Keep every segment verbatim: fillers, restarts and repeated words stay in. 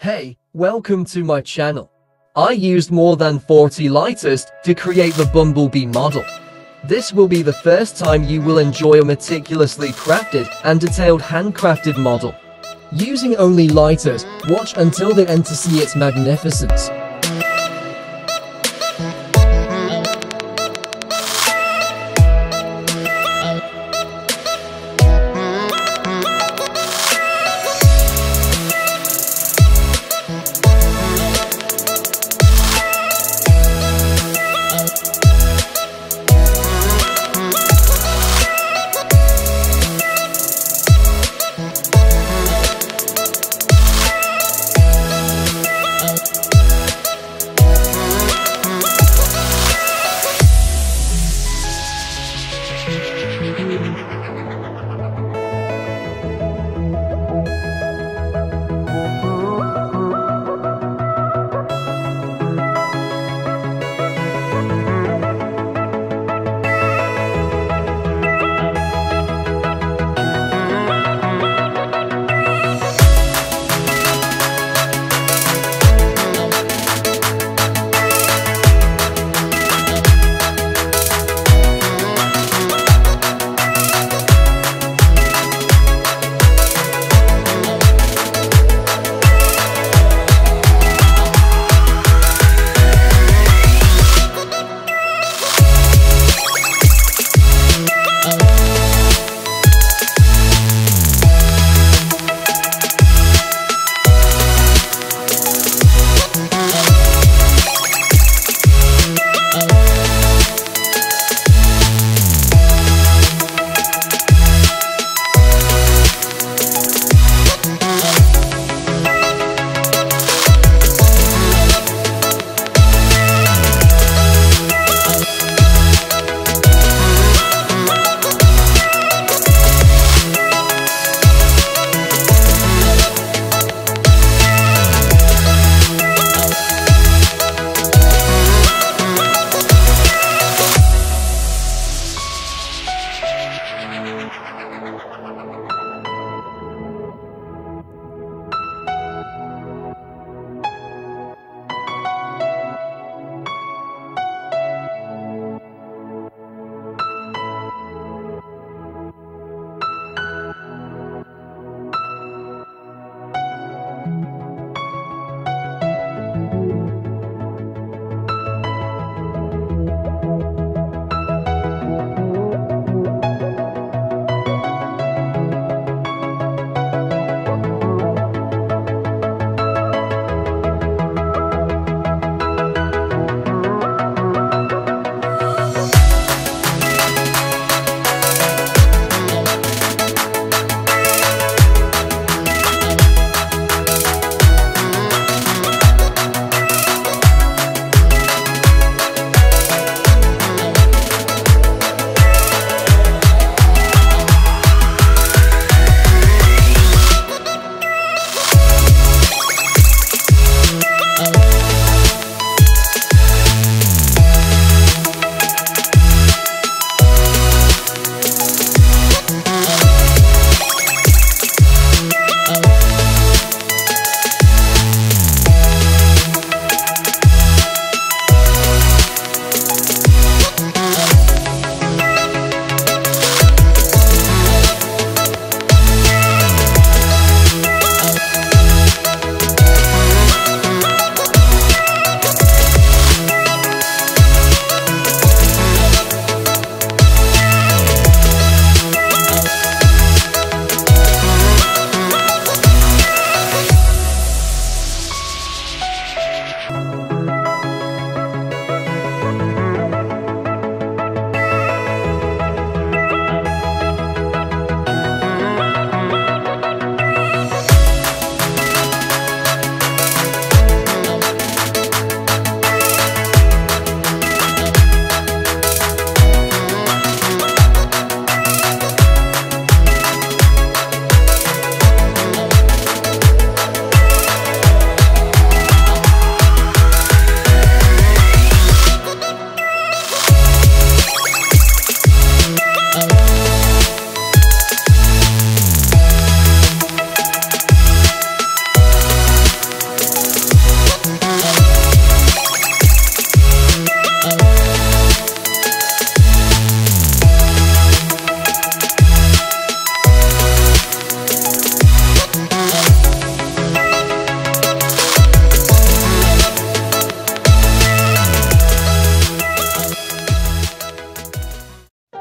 Hey, welcome to my channel. I used more than forty lighters to create the bumblebee model. This will be the first time you will enjoy a meticulously crafted and detailed handcrafted model. Using only lighters, watch until the end to see its magnificence.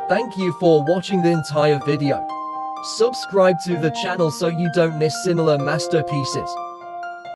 Thank you for watching the entire video. Subscribe to the channel so you don't miss similar masterpieces.